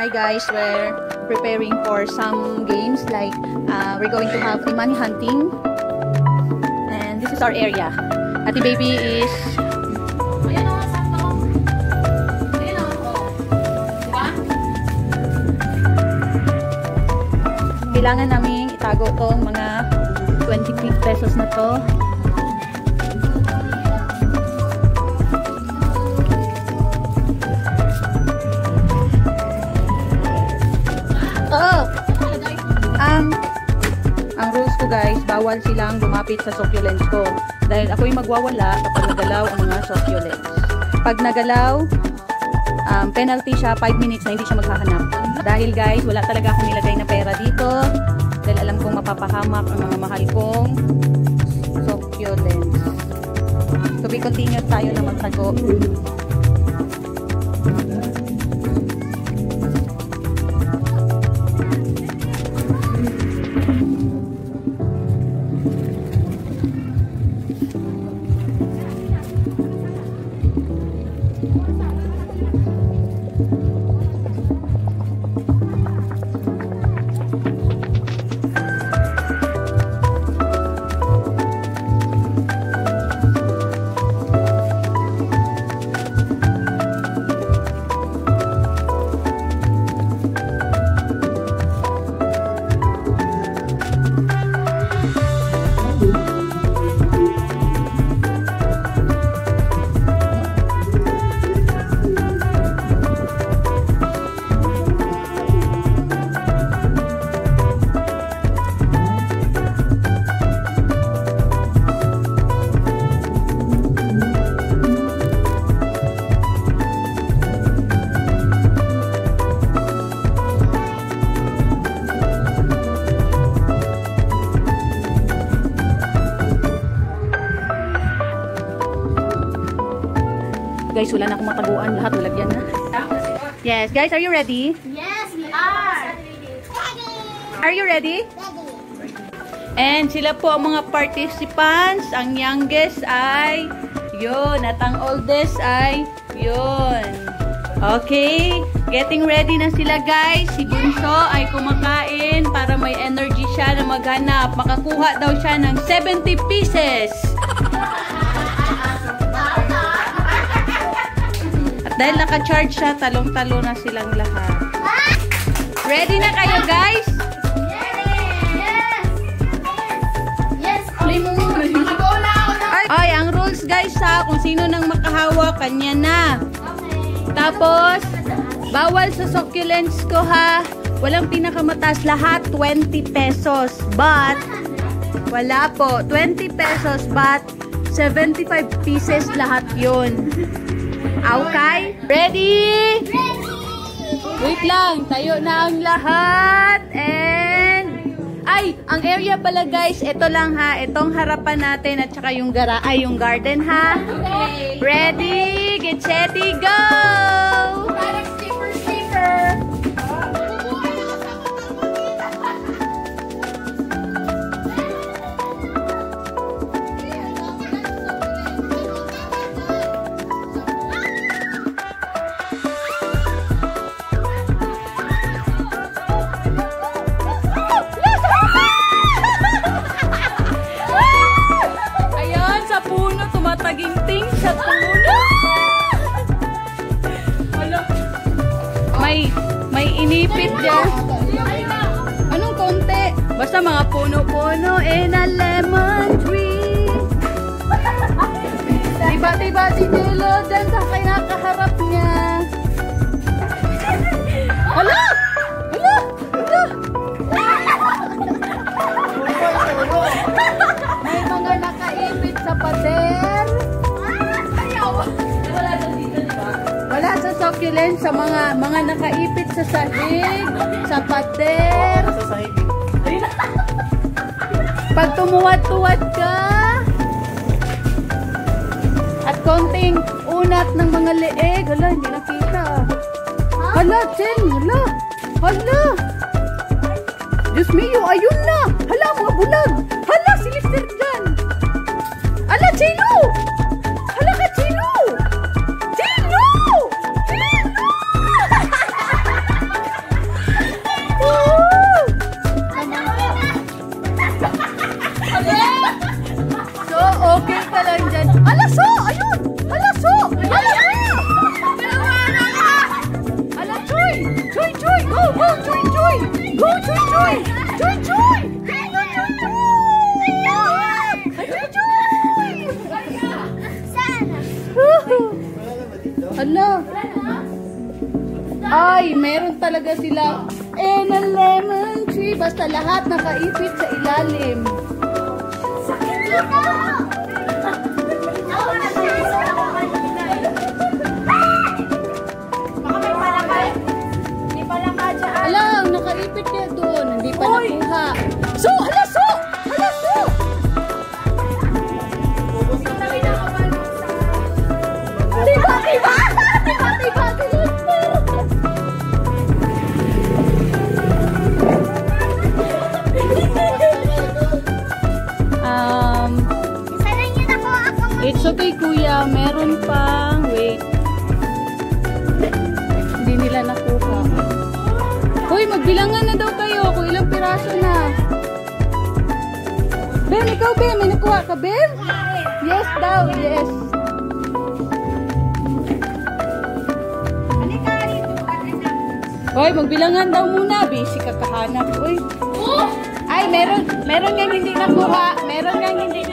Hi guys, we're preparing for some games like we're going to have a money hunting, and this is our area. Ate Baby is kailangan namin itago tong mga 20 pesos na to. Ang rules ko guys, bawal silang lumapit sa succulents ko. Dahil ako'y magwawala kapag nagalaw ang mga succulents. Pag nagalaw, penalty siya, 5 minutes na hindi siya maghahanap. Dahil guys, wala talaga akong nilagay na pera dito. Dahil alam kong mapapahamak ang mga mahal kong succulents. So, be continued tayo na magtago. Guys, wala na akong mataguan. Lahat nalagyan na. Yes, guys, are you ready? Yes, we are. Are you ready? And sila po ang mga participants. Ang youngest ay yun. At ang oldest ay yun. Okay. Getting ready na sila guys. Si Bunso ay kumakain para may energy siya na maghanap. Makakuha daw siya ng 70 pieces. Dahil naka-charge siya, talong-talo na silang lahat. Ready na kayo, guys? Yes! Ay, ang rules, guys, ha? Kung sino nang makahawak, kanya na. Tapos, bawal sa succulents ko, ha? Walang pinakamataas lahat, 20 pesos. But, wala po, 20 pesos, but 75 pieces lahat yun. Okay? Ready? Wait lang. Tayo na ang lahat. And, ay, ang area pala guys, ito lang ha. Itong harapan natin at saka yung yung garden ha. Okay. Ready? Get ready, go! Parang skipper. Taginting sa puno. May inipit dyan. Anong konti? Basta mga puno-puno in a lemon tree. Diba si Jello dyan sa kinakaharap niya. Hala! Hala! Hala! May mga nakaipit sa pader. Wala sa succulent, sa mga nakaipit sa sahig, sa pader. Pag tumuwad-tuwad ka, at konting unat ng mga leeg, hala, hindi nakita. Hala, Chen, hala, hala. Diyos mio, ayun na. Hala, mga bulag. Hala, si Lister dyan. Hala, Chino. Hala ka, Chino. Chino! Chino! Ay, meron talaga sila. And a lemon tree. Basta lahat nakaipit sa ilalim. Alam, nakaipit niya doon. Hindi pa nakuha. So, hala, so! Hala, so! Diba, diba? Diba, diba? It's okay, kuya. Meron pang. Wait. Hindi nila nakuha. Hoy, magbilangan na daw kayo kung ilang piraso na. Bem, ikaw, Bem. May nakuha ka, Bem? Yes daw, yes. Hoy, magbilangan daw muna. Busy ka kahanap. Hoy. Ay, meron nga hindi nakuha. Meron nga hindi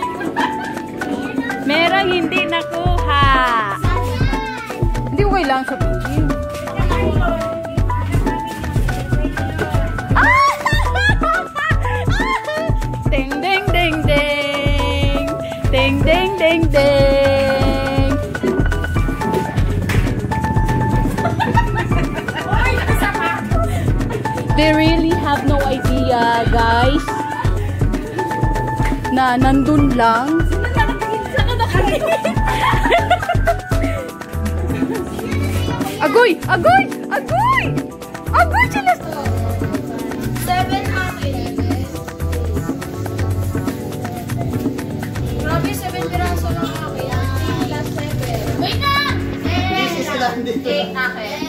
nakuha. Hindi ko kailangan sabihin. Ding, ding, ding, ding. Ding, ding, ding, ding. They really have no idea, guys, na nandun lang. Agoy! Agoy! Agoy! Agoy sila! 7 akin. Grabe, 7 piraso lang akin. Plus 7. Wait na! 8 akin.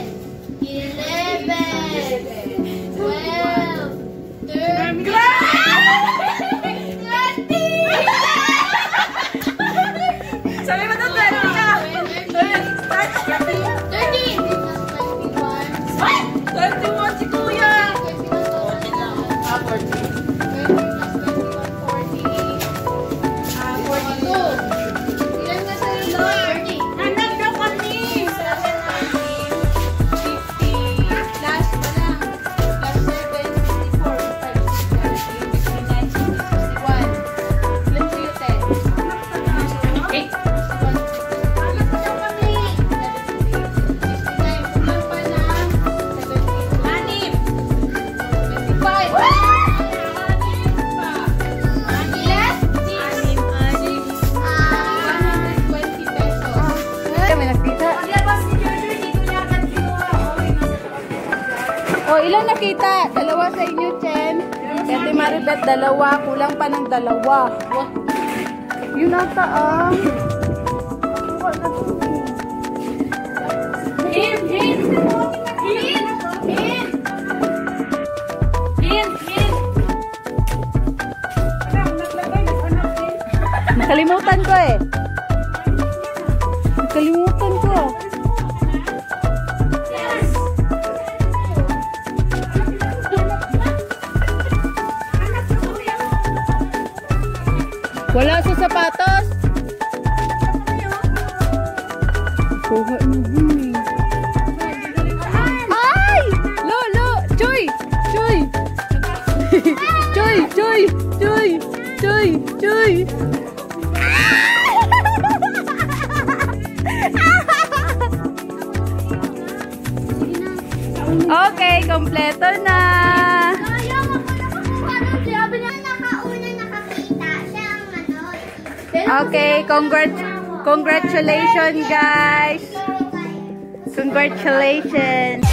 11. 12. 13. 20! Sabi mo na 20 ka! 13! 21 si Kuya! 42. Ilan na sa ilo? 30. Hanap na kami! 50. Last pa lang. Plus 7, 54, 55, 56, 57, 58, 59, 60, 61. Ilan sa'yo, 10? 8. O, ilan nakita? Dalawa sa inyo, Chen. Kaya Maribeth, dalawa. Kulang pa ng dalawa. Yun ata ang... Nakalimutan ko eh. Nakalimutan ko. Wala sa sapatos. Kuha na yun eh. Ay! Lolo! Choy! Choy! Choy! Choy! Choy! Choy! Choy! Okay, kompleto na. Okay, congratulations guys. Congratulations.